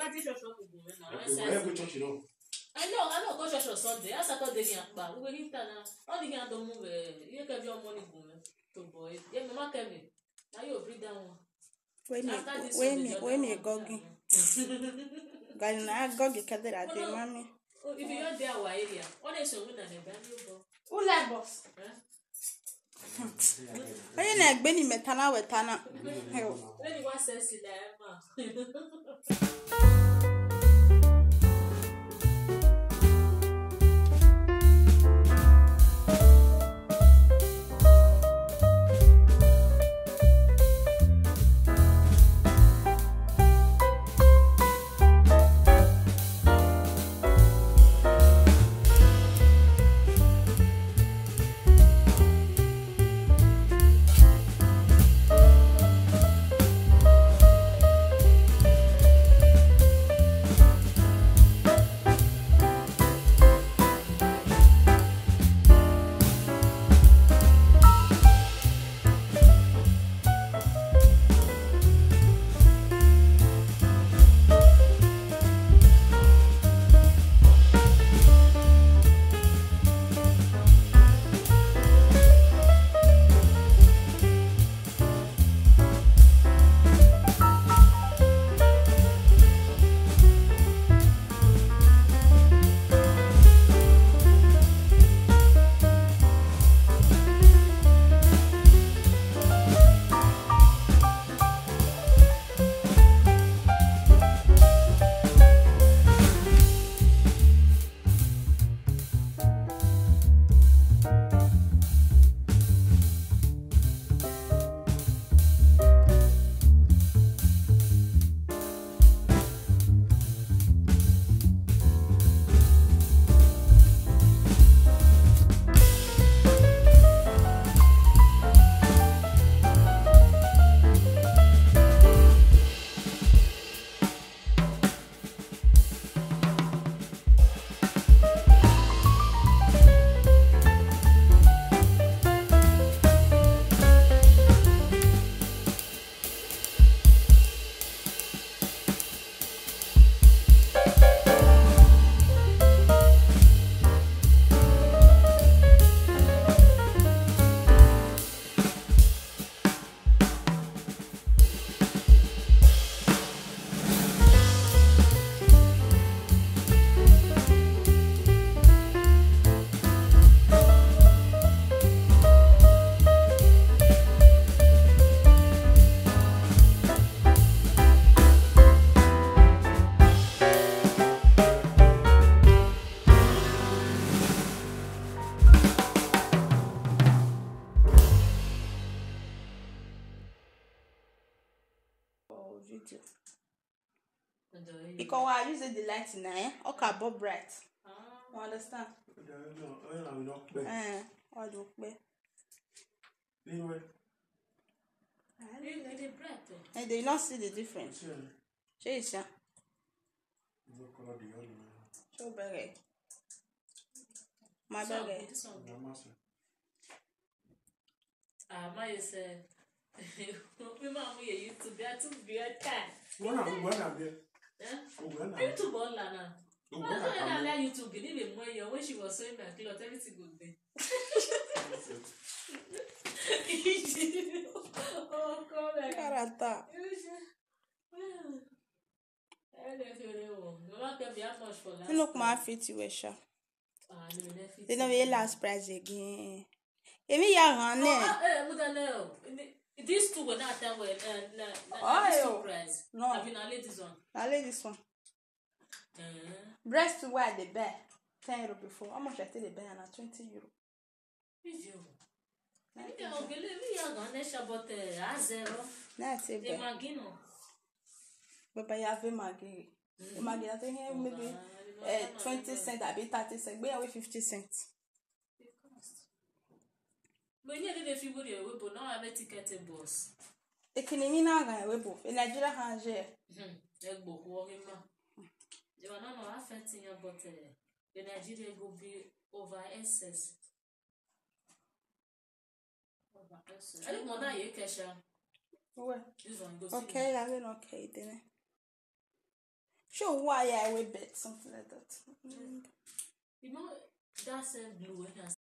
I know, go church on Sunday. I Saturday, but we hit now. All the hand don't move. You can be your money to boy. Yeah, Mama Kevin. Now you breathe down. When you gogi. Galina gogi kadera de mami. If you are there, why area? What is your winner? Who like boss? When you Benny Metana with Tana. When you want sense in there, because I use the light now, okay, Bob bright. You understand? I do play. And they not see the difference. Chase, yeah. Show bagay. My bagay. My said, we mama used to be a cat. YouTube on Lana. I YouTube believe in when she was sewing my clothes, everything good day. Oh, come on. Carata. You look my fit you wish. They don't be last price again. If you young these two were not that way. Price. No. I've been a ladies one. I like this one. Breast to wear the bear. 10 euro before. How much I take the bear now? 20 euro. Is you? We are gonna shabot a zero. That's it. The magino. But I have a maggie. The maggie, I think maybe 20 cents, I be 30 cents. We have 50 cents. But you did a few good away, but now I have a ticket in boss. The Kinimina Webo, in Nigeria, Hanger. Egbo, walking ma. You are not affecting your but the Nigeria will be over excess. I don't want to hear Kesha. Okay, I will okay then. Sure, why I will bet something like that. You know that same glue when you